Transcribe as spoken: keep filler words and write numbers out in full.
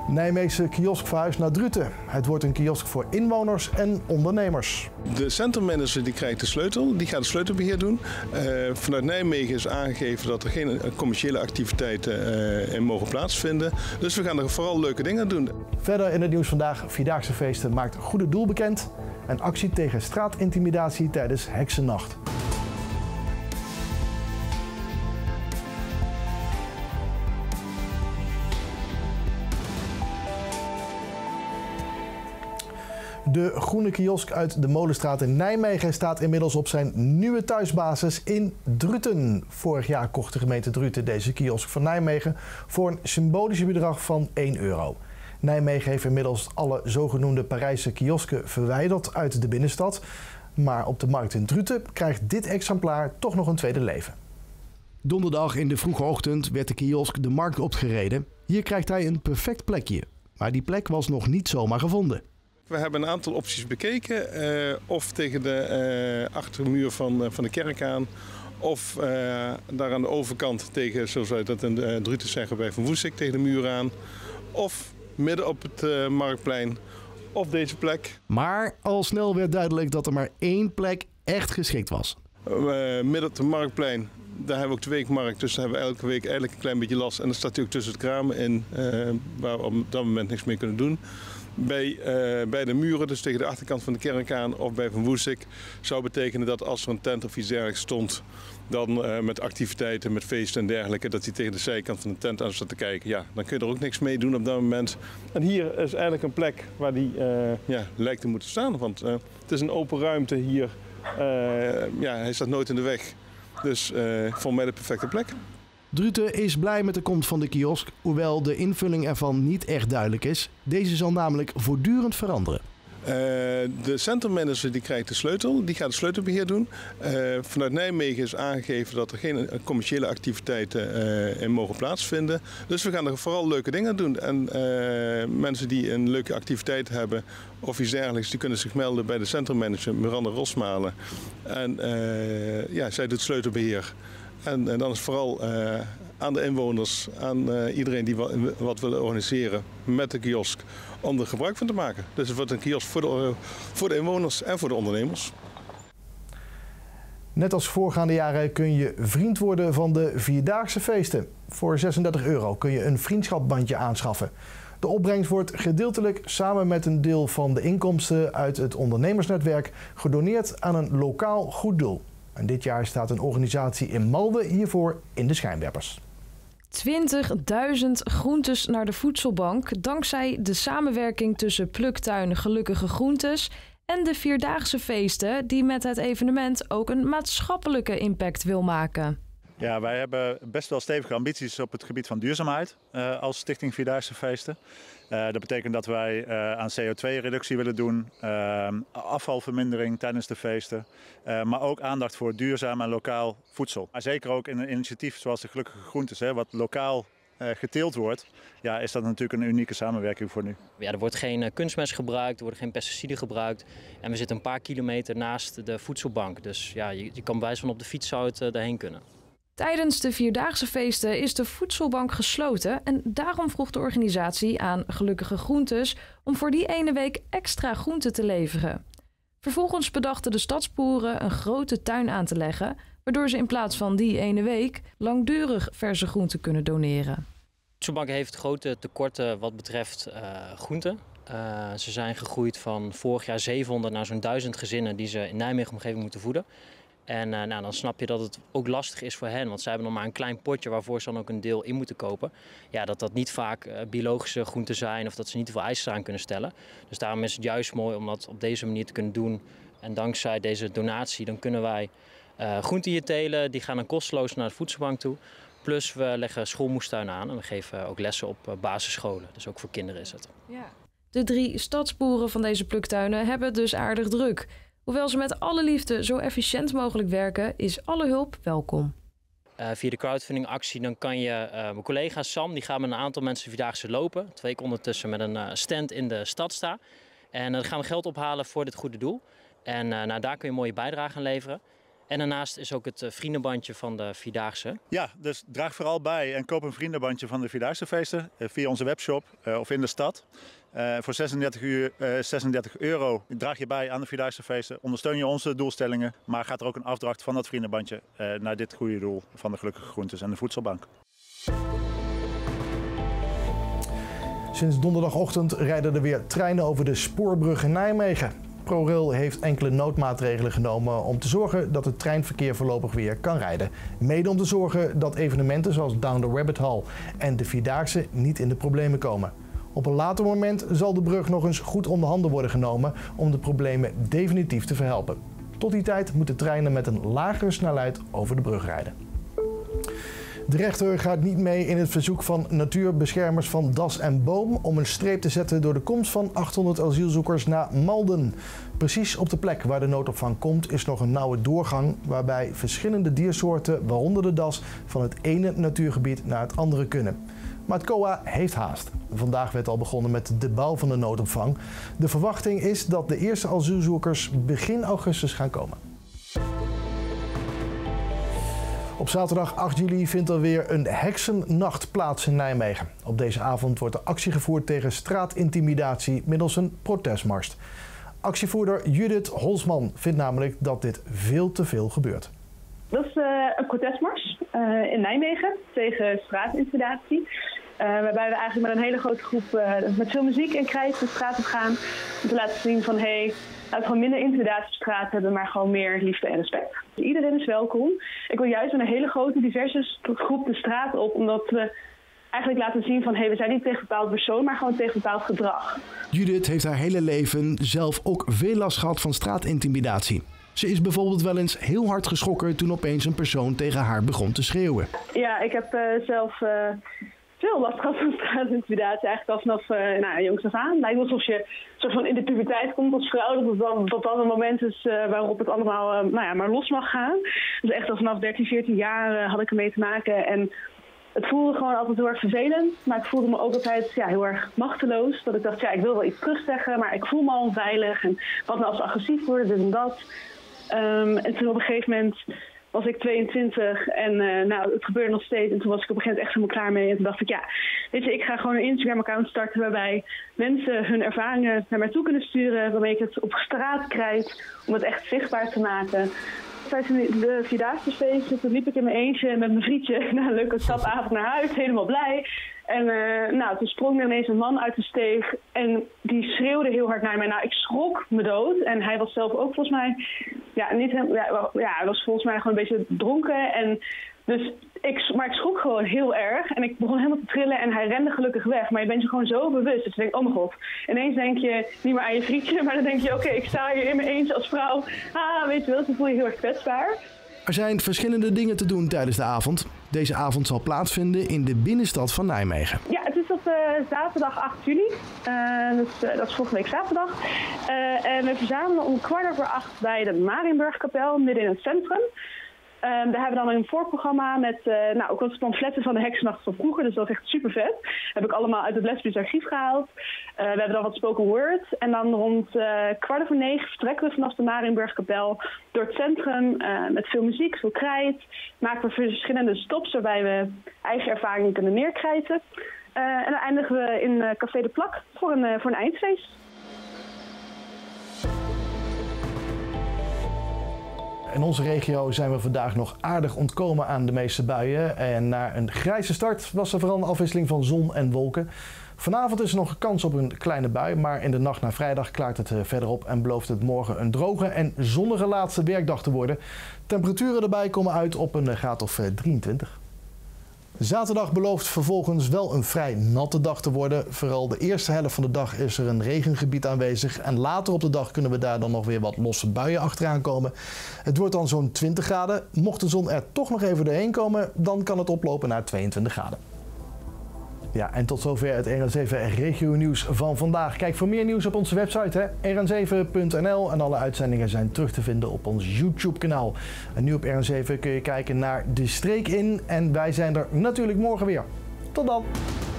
Nijmeegse kiosk verhuist naar Druten. Het wordt een kiosk voor inwoners en ondernemers. De centrummanager die krijgt de sleutel, die gaat het sleutelbeheer doen. Uh, vanuit Nijmegen is aangegeven dat er geen commerciële activiteiten uh, in mogen plaatsvinden. Dus we gaan er vooral leuke dingen doen. Verder in het nieuws vandaag: Vierdaagse Feesten maakt goede doel bekend. En actie tegen straatintimidatie tijdens Heksennacht. De groene kiosk uit de Molenstraat in Nijmegen staat inmiddels op zijn nieuwe thuisbasis in Druten. Vorig jaar kocht de gemeente Druten deze kiosk van Nijmegen voor een symbolisch bedrag van één euro. Nijmegen heeft inmiddels alle zogenoemde Parijse kiosken verwijderd uit de binnenstad. Maar op de markt in Druten krijgt dit exemplaar toch nog een tweede leven. Donderdag in de vroege ochtend werd de kiosk de markt opgereden. Hier krijgt hij een perfect plekje. Maar die plek was nog niet zomaar gevonden. We hebben een aantal opties bekeken, uh, of tegen de uh, achtermuur van, uh, van de kerk aan, of uh, daar aan de overkant tegen, zoals wij dat in uh, Druten zeggen, bij Van Woesik tegen de muur aan, of midden op het uh, marktplein, of deze plek. Maar al snel werd duidelijk dat er maar één plek echt geschikt was. Uh, midden op het marktplein, daar hebben we ook de weekmarkt, dus daar hebben we elke week eigenlijk een klein beetje last. En dan staat hij ook tussen het kramen in, uh, waar we op dat moment niks meer kunnen doen. Bij, uh, bij de muren, dus tegen de achterkant van de kerk aan, of bij Van Woesik, zou betekenen dat als er een tent of iets dergelijks stond, dan uh, met activiteiten, met feesten en dergelijke, dat hij tegen de zijkant van de tent aan zat te kijken. Ja, dan kun je er ook niks mee doen op dat moment. En hier is eigenlijk een plek waar die uh, ja, lijkt te moeten staan, want uh, het is een open ruimte hier. Uh, ja, hij staat nooit in de weg, dus uh, voor mij de perfecte plek. Druten is blij met de komst van de kiosk, hoewel de invulling ervan niet echt duidelijk is. Deze zal namelijk voortdurend veranderen. Uh, de centrummanager die krijgt de sleutel, die gaat het sleutelbeheer doen. Uh, vanuit Nijmegen is aangegeven dat er geen commerciële activiteiten uh, in mogen plaatsvinden. Dus we gaan er vooral leuke dingen doen. En uh, mensen die een leuke activiteit hebben of iets dergelijks, die kunnen zich melden bij de centrummanager Miranda Rosmalen. En uh, ja, zij doet het sleutelbeheer. En, en dan is vooral uh, aan de inwoners, aan uh, iedereen die wat, wat wil organiseren met de kiosk, om er gebruik van te maken. Dus het wordt een kiosk voor de, voor de inwoners en voor de ondernemers. Net als voorgaande jaren kun je vriend worden van de Vierdaagse Feesten. Voor zesendertig euro kun je een vriendschapsbandje aanschaffen. De opbrengst wordt gedeeltelijk samen met een deel van de inkomsten uit het ondernemersnetwerk gedoneerd aan een lokaal goed doel. En dit jaar staat een organisatie in Malden hiervoor in de schijnwerpers. twintigduizend groentes naar de voedselbank dankzij de samenwerking tussen Pluktuin Gelukkige Groentes en de Vierdaagse Feesten, die met het evenement ook een maatschappelijke impact wil maken. Ja, wij hebben best wel stevige ambities op het gebied van duurzaamheid uh, als Stichting Vierdaagse Feesten. Uh, dat betekent dat wij uh, aan C O twee reductie willen doen, uh, afvalvermindering tijdens de feesten, uh, maar ook aandacht voor duurzaam en lokaal voedsel. Maar zeker ook in een initiatief zoals de Gelukkige Groentes, hè, wat lokaal uh, geteeld wordt, ja, is dat natuurlijk een unieke samenwerking voor nu. Ja, er wordt geen uh, kunstmest gebruikt, er worden geen pesticiden gebruikt en we zitten een paar kilometer naast de voedselbank. Dus ja, je, je kan bij wijze van op de fiets zou het uh, daarheen kunnen. Tijdens de Vierdaagse Feesten is de voedselbank gesloten en daarom vroeg de organisatie aan Gelukkige Groentes om voor die ene week extra groenten te leveren. Vervolgens bedachten de stadsboeren een grote tuin aan te leggen, waardoor ze in plaats van die ene week langdurig verse groenten kunnen doneren. De voedselbank heeft grote tekorten wat betreft uh, groenten. Uh, ze zijn gegroeid van vorig jaar zevenhonderd naar zo'n duizend gezinnen die ze in Nijmegen omgeving moeten voeden. En uh, nou, dan snap je dat het ook lastig is voor hen, want zij hebben nog maar een klein potje waarvoor ze dan ook een deel in moeten kopen. Ja, dat dat niet vaak uh, biologische groenten zijn of dat ze niet te veel eisen aan kunnen stellen. Dus daarom is het juist mooi om dat op deze manier te kunnen doen. En dankzij deze donatie dan kunnen wij uh, groenten hier telen, die gaan dan kosteloos naar de voedselbank toe. Plus we leggen schoolmoestuinen aan en we geven ook lessen op uh, basisscholen, dus ook voor kinderen is het. Ja. De drie stadsboeren van deze pluktuinen hebben het dus aardig druk. Hoewel ze met alle liefde zo efficiënt mogelijk werken, is alle hulp welkom. Uh, via de crowdfunding actie dan kan je, uh, mijn collega Sam, die gaat met een aantal mensen Vierdaagse lopen. Twee ik ondertussen met een uh, stand in de stad sta. En uh, dan gaan we geld ophalen voor dit goede doel. En uh, nou, daar kun je een mooie bijdrage aan leveren. En daarnaast is ook het vriendenbandje van de Vierdaagse. Ja, dus draag vooral bij en koop een vriendenbandje van de Vierdaagse feesten via onze webshop of in de stad. Uh, voor zesendertig, uur, uh, zesendertig euro draag je bij aan de Vierdaagse feesten. Ondersteun je onze doelstellingen, maar gaat er ook een afdracht van dat vriendenbandje uh, naar dit goede doel van de Gelukkige Groentes en de Voedselbank. Sinds donderdagochtend rijden er weer treinen over de spoorbrug in Nijmegen. ProRail heeft enkele noodmaatregelen genomen om te zorgen dat het treinverkeer voorlopig weer kan rijden. Mede om te zorgen dat evenementen zoals Down the Rabbit Hall en de Vierdaagse niet in de problemen komen. Op een later moment zal de brug nog eens goed onder handen worden genomen om de problemen definitief te verhelpen. Tot die tijd moeten treinen met een lagere snelheid over de brug rijden. De rechter gaat niet mee in het verzoek van natuurbeschermers van Das en Boom om een streep te zetten door de komst van achthonderd asielzoekers naar Malden. Precies op de plek waar de noodopvang komt is nog een nauwe doorgang waarbij verschillende diersoorten, waaronder de das, van het ene natuurgebied naar het andere kunnen. Maar het C O A heeft haast. Vandaag werd al begonnen met de bouw van de noodopvang. De verwachting is dat de eerste asielzoekers begin augustus gaan komen. Op zaterdag acht juli vindt er weer een heksennacht plaats in Nijmegen. Op deze avond wordt er actie gevoerd tegen straatintimidatie middels een protestmars. Actievoerder Judith Holsman vindt namelijk dat dit veel te veel gebeurt. Dat is uh, een protestmars uh, in Nijmegen tegen straatintimidatie. Uh, waarbij we eigenlijk met een hele grote groep uh, met veel muziek en krijt de straat op gaan. Om te laten zien van hé, hey, laten we gewoon minder intimidatie op straat hebben, maar gewoon meer liefde en respect. Dus iedereen is welkom. Ik wil juist met een hele grote diverse groep de straat op, omdat we eigenlijk laten zien van hé, hey, we zijn niet tegen een bepaald persoon, maar gewoon tegen een bepaald gedrag. Judith heeft haar hele leven zelf ook veel last gehad van straatintimidatie. Ze is bijvoorbeeld wel eens heel hard geschrokken toen opeens een persoon tegen haar begon te schreeuwen. Ja, ik heb uh, zelf uh, veel last gehad van straatintimidatie. Eigenlijk al vanaf uh, nou, jongs af aan. Het lijkt alsof je soort van in de puberteit komt als vrouw. Dat het dan, dat dan een moment is uh, waarop het allemaal uh, nou ja, maar los mag gaan. Dus echt al vanaf dertien, veertien jaar uh, had ik ermee te maken. En het voelde gewoon altijd heel erg vervelend. Maar ik voelde me ook altijd ja, heel erg machteloos. Dat ik dacht, ja, ik wil wel iets terugzeggen, maar ik voel me al onveilig. En wat nou als ze agressief worden, dit en dat. Um, en toen op een gegeven moment was ik tweeëntwintig en uh, nou, het gebeurde nog steeds. En toen was ik op een gegeven moment echt helemaal klaar mee. En toen dacht ik, ja, weet je, ik ga gewoon een Instagram-account starten waarbij mensen hun ervaringen naar mij toe kunnen sturen. Waarmee ik het op straat krijg om het echt zichtbaar te maken. Tijdens de Vierdaagse feesten, toen liep ik in mijn eentje met mijn vriendje na een leuke stapavond naar huis, helemaal blij. En uh, nou, toen sprong er ineens een man uit de steeg en die schreeuwde heel hard naar mij. Nou, ik schrok me dood en hij was zelf ook volgens mij, ja, niet helemaal, ja, ja, hij was volgens mij gewoon een beetje dronken. En dus ik, maar ik schrok gewoon heel erg en ik begon helemaal te trillen en hij rende gelukkig weg. Maar je bent je gewoon zo bewust. Dus je denkt, oh mijn god. Ineens denk je niet meer aan je vriendje, maar dan denk je, oké, okay, ik sta hier in mijn eentje als vrouw. Ah, weet je wel, dan voel je heel erg kwetsbaar. Er zijn verschillende dingen te doen tijdens de avond. Deze avond zal plaatsvinden in de binnenstad van Nijmegen. Ja, het is op uh, zaterdag acht juli. Uh, dus, uh, dat is volgende week zaterdag. Uh, en we verzamelen om kwart over acht bij de Marienburgkapel, midden in het centrum. Um, daar hebben we dan een voorprogramma met uh, nou, ook wat pamfletten van de heksennacht van vroeger. Dus dat is echt super vet. Heb ik allemaal uit het lesbisch archief gehaald. Uh, we hebben dan wat spoken word. En dan rond uh, kwart over negen vertrekken we vanaf de Marienburgkapel door het centrum. Uh, met veel muziek, veel krijt. Maken we verschillende stops waarbij we eigen ervaringen kunnen neerkrijten. Uh, en dan eindigen we in uh, Café de Plak voor een, uh, voor een eindfeest. In onze regio zijn we vandaag nog aardig ontkomen aan de meeste buien. En na een grijze start was er vooral een afwisseling van zon en wolken. Vanavond is er nog een kans op een kleine bui, maar in de nacht naar vrijdag klaart het verder op en belooft het morgen een droge en zonnige laatste werkdag te worden. Temperaturen erbij komen uit op een graad of drieëntwintig. Zaterdag belooft vervolgens wel een vrij natte dag te worden. Vooral de eerste helft van de dag is er een regengebied aanwezig. En later op de dag kunnen we daar dan nog weer wat losse buien achteraan komen. Het wordt dan zo'n twintig graden. Mocht de zon er toch nog even doorheen komen, dan kan het oplopen naar tweeëntwintig graden. Ja, en tot zover het R N zeven regio nieuws van vandaag. Kijk voor meer nieuws op onze website R N zeven punt N L en alle uitzendingen zijn terug te vinden op ons YouTube kanaal. En nu op R N zeven kun je kijken naar De Streek in en wij zijn er natuurlijk morgen weer. Tot dan!